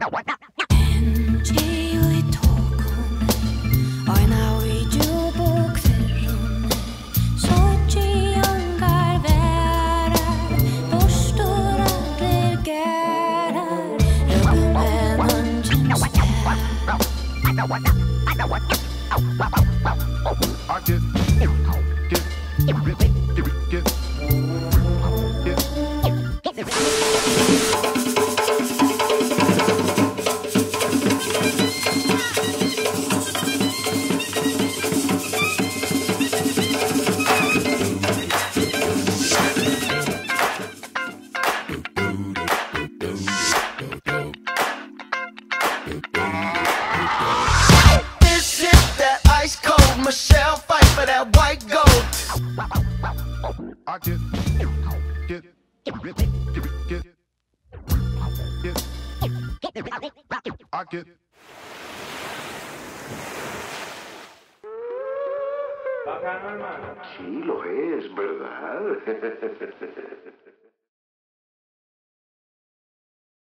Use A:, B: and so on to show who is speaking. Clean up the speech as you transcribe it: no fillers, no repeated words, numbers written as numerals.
A: Engi ui tókun, aina ui djúbúk fyrrun, sochi angar verar, borstur allir gerar, rögum en ungin
B: This is that ice cold Michelle fight for that white gold.
C: I get, I get.
D: Sí, lo es, ¿verdad?